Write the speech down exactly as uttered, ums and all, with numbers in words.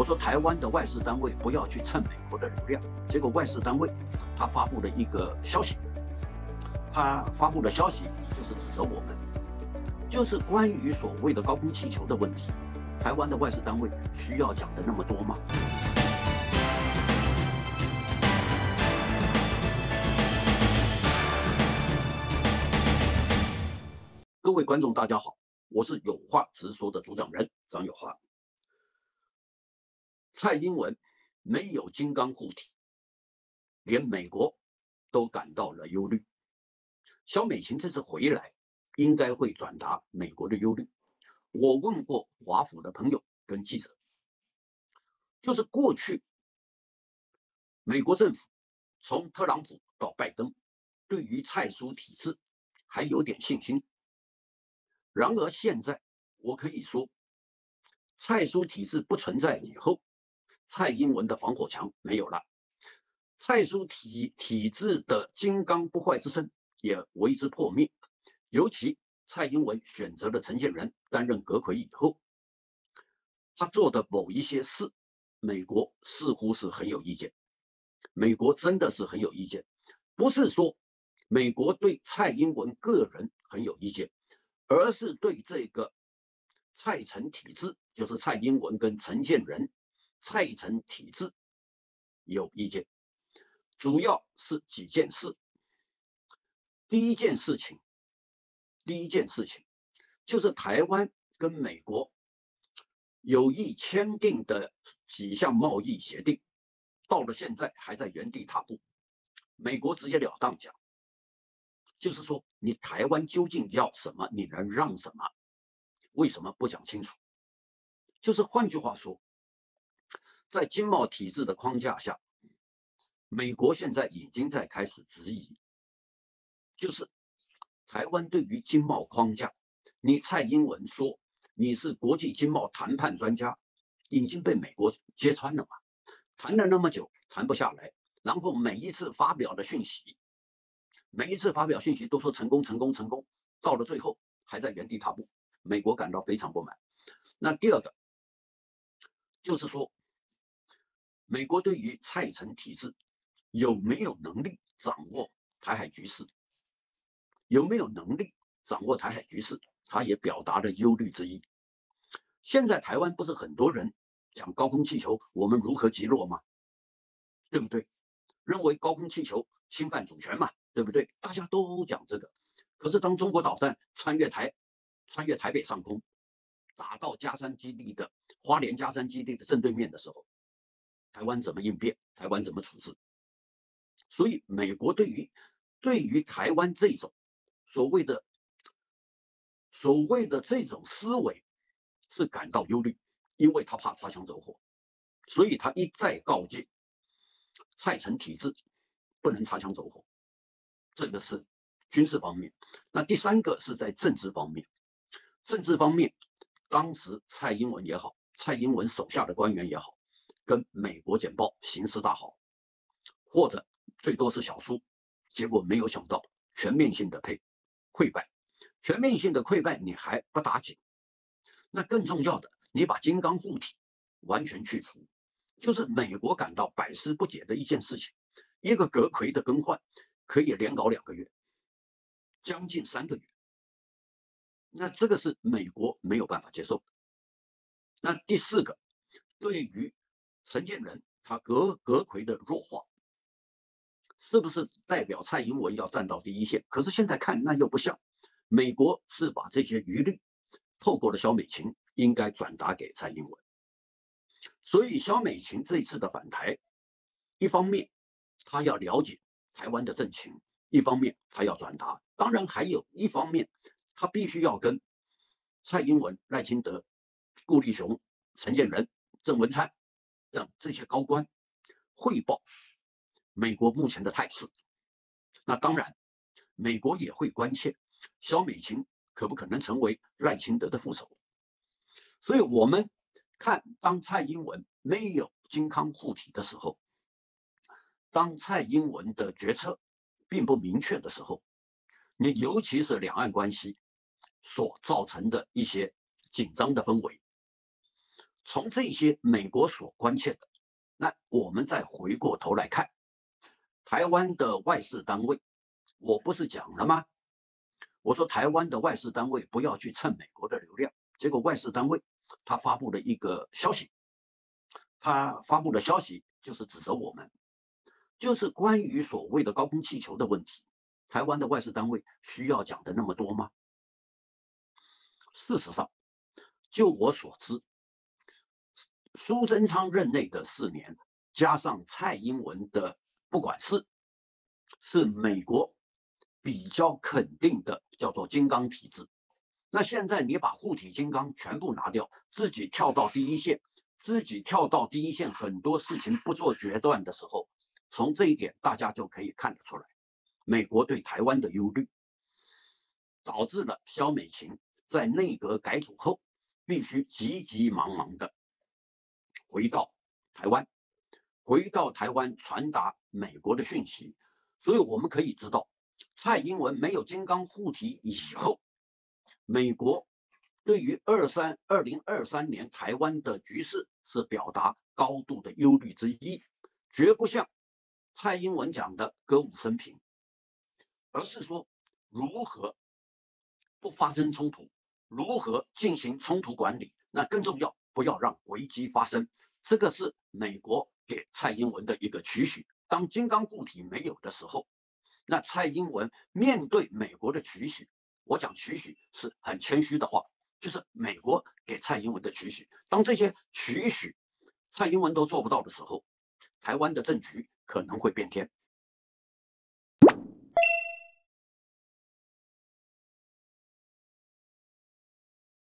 我说台湾的外事单位不要去蹭美国的流量，结果外事单位他发布了一个消息，他发布的消息就是指责我们，就是关于所谓的高空气球的问题，台湾的外事单位需要讲的那么多吗？各位观众，大家好，我是有话直说的主讲人张有话。蔡英文没有金刚护体，连美国都感到了忧虑。萧美琴这次回来，应该会转达美国的忧虑。我问过华府的朋友跟记者，就是过去美国政府从特朗普到拜登，对于蔡苏体制还有点信心。然而现在，我可以说，蔡苏体制不存在以后，蔡英文的防火墙没有了，蔡苏体体制的金刚不坏之身也为之破灭。尤其蔡英文选择了陈建仁担任阁揆以后，他做的某一些事，美国似乎是很有意见。美国真的是很有意见，不是说美国对蔡英文个人很有意见，而是对这个蔡陈体制，就是蔡英文跟陈建仁蔡陈体制有意见。主要是几件事。第一件事情，第一件事情就是台湾跟美国有意签订的几项贸易协定，到了现在还在原地踏步。美国直截了当讲，就是说你台湾究竟要什么，你能让什么，为什么不讲清楚？就是换句话说，在经贸体制的框架下，美国现在已经在开始质疑，就是台湾对于经贸框架，你蔡英文说你是国际经贸谈判专家，已经被美国揭穿了嘛？谈了那么久，谈不下来，然后每一次发表的讯息，每一次发表讯息都说成功、成功、成功，到了最后还在原地踏步，美国感到非常不满。那第二个就是说，美国对于蔡陈体制有没有能力掌握台海局势？有没有能力掌握台海局势？他也表达了忧虑之意。现在台湾不是很多人讲高空气球，我们如何击落吗？对不对？认为高空气球侵犯主权嘛，对不对？大家都讲这个。可是当中国导弹穿越台、穿越台北上空，打到嘉山基地的花莲嘉山基地的正对面的时候，台湾怎么应变？台湾怎么处置？所以美国对于对于台湾这种所谓的所谓的这种思维是感到忧虑，因为他怕擦枪走火，所以他一再告诫蔡陈体制不能擦枪走火。这个是军事方面。那第三个是在政治方面，政治方面，当时蔡英文也好，蔡英文手下的官员也好，跟美国简报形势大好，或者最多是小输，结果没有想到全面性的配溃败，全面性的溃败你还不打紧，那更重要的，你把金刚护体完全去除，就是美国感到百思不解的一件事情。一个阁揆的更换可以连搞两个月，将近三个月，那这个是美国没有办法接受的。那第四个，对于陈建仁他阁阁揆的弱化，是不是代表蔡英文要站到第一线？可是现在看那又不像，美国是把这些疑虑透过了萧美琴，应该转达给蔡英文。所以萧美琴这一次的返台，一方面他要了解台湾的政情，一方面他要转达，当然还有一方面，他必须要跟蔡英文、赖清德、顾立雄、陈建仁、郑文灿等这些高官汇报美国目前的态势。那当然，美国也会关切萧美琴可不可能成为赖清德的副手。所以我们看，当蔡英文没有金刚护体的时候，当蔡英文的决策并不明确的时候，你尤其是两岸关系所造成的一些紧张的氛围， 从这些美国所关切的，那我们再回过头来看台湾的外事单位，我不是讲了吗？我说台湾的外事单位不要去蹭美国的流量，结果外事单位他发布了一个消息，他发布的消息就是指责我们，就是关于所谓的高空气球的问题，台湾的外事单位需要讲的那么多吗？事实上，就我所知，苏贞昌任内的四年，加上蔡英文的不管事，是美国比较肯定的，叫做金刚体制。那现在你把护体金刚全部拿掉，自己跳到第一线，自己跳到第一线，很多事情不做决断的时候，从这一点大家就可以看得出来，美国对台湾的忧虑，导致了萧美琴在内阁改组后，必须急急忙忙的回到台湾，回到台湾传达美国的讯息。所以我们可以知道，蔡英文没有金刚护体以后，美国对于二三二零二三年台湾的局势是表达高度的忧虑之一，绝不像蔡英文讲的歌舞升平，而是说如何不发生冲突，如何进行冲突管理，那更重要，不要让危机发生。这个是美国给蔡英文的一个期许。当金刚护体没有的时候，那蔡英文面对美国的期许，我讲期许是很谦虚的话，就是美国给蔡英文的期许。当这些期许蔡英文都做不到的时候，台湾的政局可能会变天。